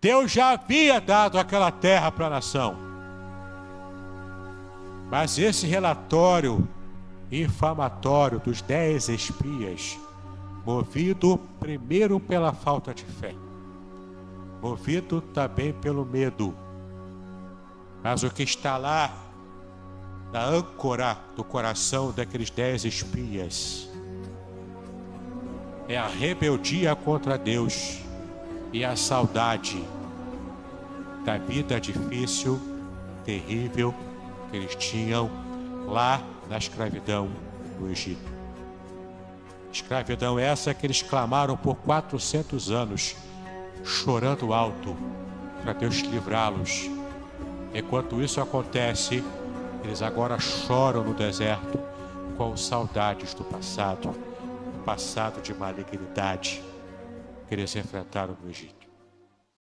Deus já havia dado aquela terra para a nação. Mas esse relatório infamatório dos 10 espias, movido primeiro pela falta de fé, movido também pelo medo, mas o que está lá na âncora do coração daqueles 10 espias é a rebeldia contra Deus e a saudade da vida difícil, terrível que eles tinham lá na escravidão no Egito. Escravidão essa que eles clamaram por 400 anos, chorando alto para Deus livrá-los. Enquanto isso acontece, eles agora choram no deserto com saudades do passado de malignidade que eles enfrentaram no Egito.